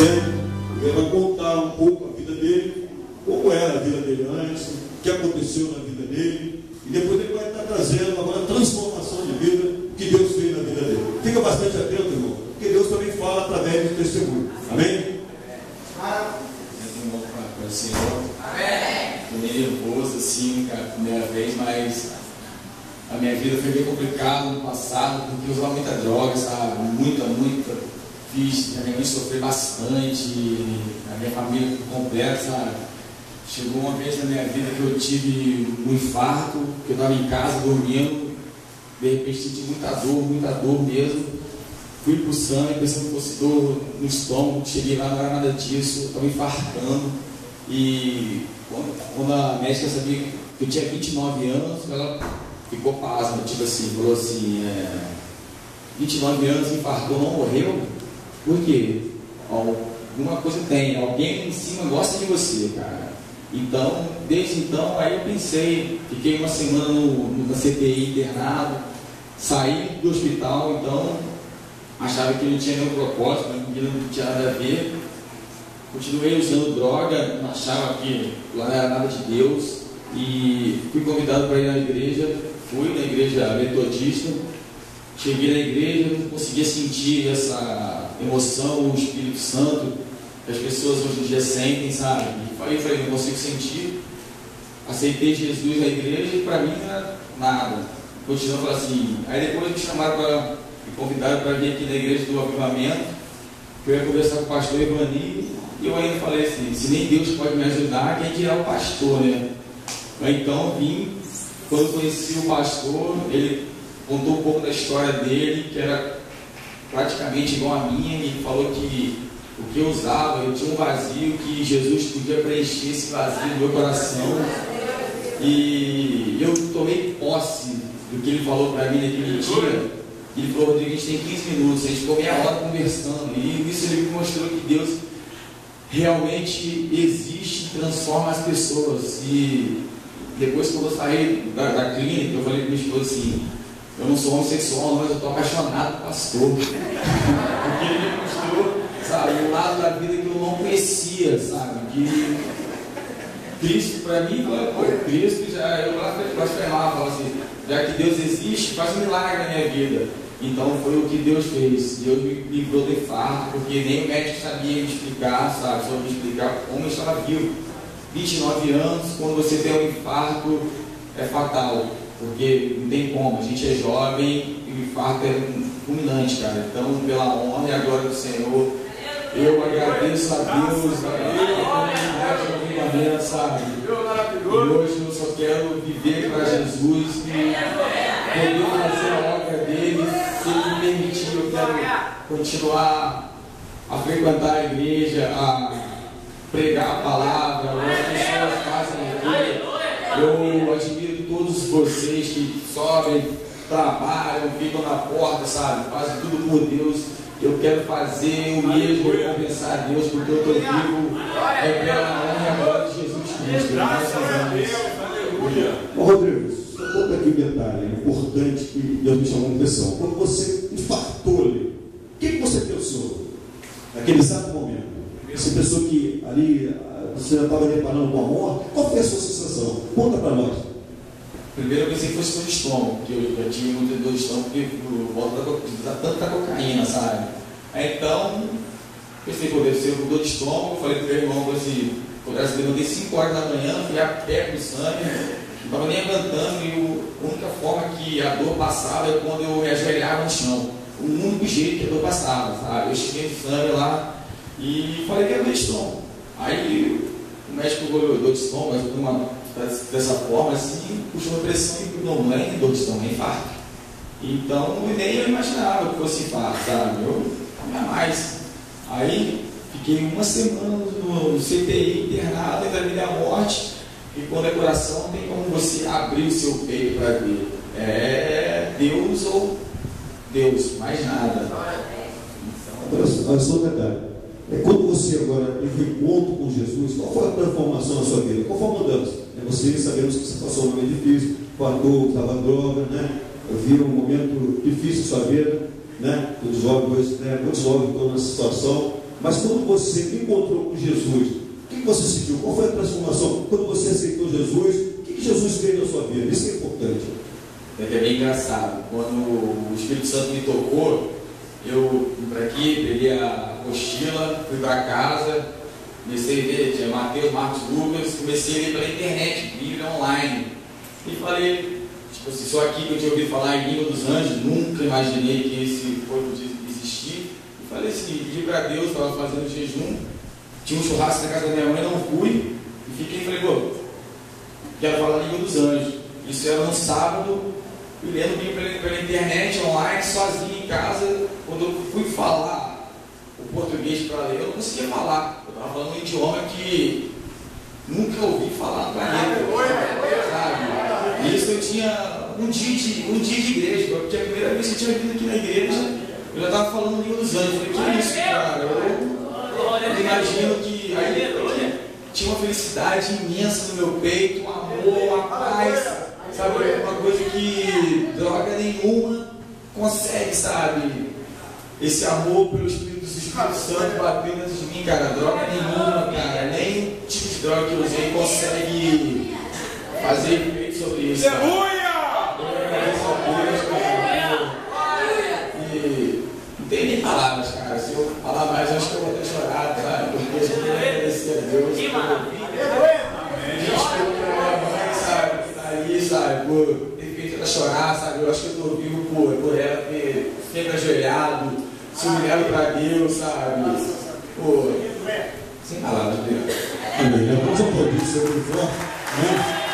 Amém? Ele vai contar um pouco a vida dele, como era a vida dele antes, o que aconteceu na vida dele, e depois ele vai estar trazendo agora a transformação de vida que Deus fez na vida dele. Fica bastante atento, irmão, porque Deus também fala através do testemunho. Amém? Para o Senhor. Estou meio nervoso assim, cara, primeira vez, mas a minha vida foi bem complicada no passado, porque eu usava muita droga, sabe? Muita. Fiz a minha mãe sofrer bastante, a minha família completa, sabe? Chegou uma vez na minha vida que eu tive um infarto, que eu estava em casa dormindo, de repente senti muita dor mesmo. Fui para o exame pensando que fosse dor no estômago, cheguei lá, não era nada disso, eu estava infartando. E quando a médica sabia que eu tinha 29 anos, ela ficou pasma, tipo assim, falou assim, 29 anos, infartou, não morreu? Por quê? Alguma coisa tem, alguém em cima gosta de você, cara. Então, desde então, aí eu pensei, fiquei uma semana na CTI internado, saí do hospital, então achava que não tinha nenhum propósito, não tinha nada a ver. Continuei usando droga, achava que lá não era nada de Deus, e fui convidado para ir na igreja, fui na igreja metodista, cheguei na igreja, não conseguia sentir essa emoção, o Espírito Santo, que as pessoas hoje em dia sentem, sabe? E falei, não consigo sentir. Aceitei Jesus na igreja e para mim não era nada. Continuando falando assim, aí depois me chamaram me convidaram para vir aqui na igreja do Avivamento, que eu ia conversar com o pastor Ivani, e eu ainda falei assim, se nem Deus pode me ajudar, quem dirá o pastor, né? Então vim, quando conheci o pastor, ele contou um pouco da história dele, que era praticamente igual a minha, e ele falou que o que eu usava, eu tinha um vazio, que Jesus podia preencher esse vazio no meu coração, e eu tomei posse do que ele falou para mim naquele dia. Ele falou, Rodrigo, a gente tem 15 minutos, a gente ficou meia hora conversando, e isso ele me mostrou que Deus realmente existe e transforma as pessoas. E depois, quando eu saí da clínica, eu falei para minha esposa assim, eu não sou homossexual, mas eu estou apaixonado por pastor. Porque ele me mostrou, sabe, um lado da vida que eu não conhecia, sabe, que Cristo, para mim, Cristo, eu blasfemava, falava assim, já que Deus existe, faz um milagre na minha vida. Então foi o que Deus fez. Deus me livrou do infarto, porque nem o médico sabia me explicar, sabe, só me explicar como eu estava vivo. 29 anos, quando você tem um infarto, é fatal, porque não tem como, a gente é jovem e o infarto é fulminante, cara. Então, pela honra e a glória do Senhor, eu agradeço a Deus, a comunidade, sabe? E hoje eu só quero viver para Jesus e poder fazer a obra dele. Se ele me permitir, eu quero continuar a frequentar a igreja, a pregar a palavra, as pessoas fazem aqui. Eu admiro todos vocês que sobem, trabalham, ficam na porta, sabe? Fazem tudo por Deus. Eu quero fazer o mesmo, recompensar a Deus, porque eu estou vivo pela honra e a glória de Jesus Cristo. Graças a Deus. Ô Rodrigo, só conta aqui um detalhe importante que Deus me chamou a atenção. Quando você infartou ali, o que você pensou naquele exato momento? Você pensou que ali você já estava deparando com a morte? Qual foi a sua sensação? Conta para nós. Primeiro eu pensei que fosse dor de estômago, porque eu já tinha muita dor de estômago, porque eu volto da tanta cocaína, sabe? Aí então, pensei, pô, deve ser dor de estômago. Falei pro meu irmão, falei assim, eu levantei 5 horas da manhã, fui a pé pro exame, não estava nem aguentando, e a única forma que a dor passava é quando eu me ajoelhava no chão. O único jeito que a dor passava, sabe? Eu cheguei no exame lá e falei que era dor de estômago. Aí o médico olhou dor de estômago, dessa forma, assim, puxou uma pressão e não é dor de estômago, é infarto. Então, nem eu imaginava que fosse infarto, sabe? Eu não mais. Aí, fiquei uma semana no CTI, internado, entre a vida e a morte, e quando é coração, não tem como você abrir o seu peito para ver. É Deus ou Deus, mais nada. Olha só um detalhe. Quando você agora teve um encontro com Jesus, qual foi a transformação na sua vida? Qual foi a mudança? Você sabemos que você passou um momento difícil, guardou, estava droga, né? Eu vi um momento difícil na sua vida, né? Muitos jovens estão nessa situação. Mas quando você encontrou com Jesus, o que você sentiu? Qual foi a transformação? Quando você aceitou Jesus, o que Jesus fez na sua vida? Isso é importante. É que é bem engraçado. Quando o Espírito Santo me tocou, eu vim para aqui, peguei a apostila, fui para casa, comecei a ver, tinha Mateus, Marcos, Lucas, comecei a ler pela internet, Bíblia online. E falei, tipo assim, só aqui que eu tinha ouvido falar em língua dos anjos, nunca imaginei que esse corpo existir. E falei assim, pedi para Deus, estava fazendo jejum, tinha um churrasco na casa da minha mãe, não fui, e fiquei, falei, pô, quero falar a língua dos anjos. Isso era no sábado, e lendo pela internet, online, sozinho em casa. Quando eu fui falar o português para ler, eu não conseguia falar. Eu estava falando um idioma que nunca ouvi falar no planeta, sabe? E isso eu tinha um dia de igreja, porque a primeira vez que eu tinha vindo aqui na igreja, eu já estava falando língua dos anjos. Eu falei, que é isso, cara? Eu imagino que aí tinha uma felicidade imensa no meu peito, um amor, uma paz, sabe? Uma coisa que droga nenhuma consegue, sabe? Esse amor pelo Espírito Santo batendo dentro de mim, cara. Droga nenhuma, cara. Nem o tipo de droga que eu usei consegue fazer efeito sobre isso. E não tem nem palavras, cara. Se eu falar mais, eu acho que eu vou até chorar, sabe? Porque a gente tem que agradecer a Deus. Sabe? Que tá ali, sabe? Por ter feito ela chorar, sabe? Eu acho que eu estou vivo por ela ter sempre ajoelhado, se humilhado para Deus, sabe? Pô, sem palavras, Deus. Amém. Vamos aplaudir o Senhor de forma, né?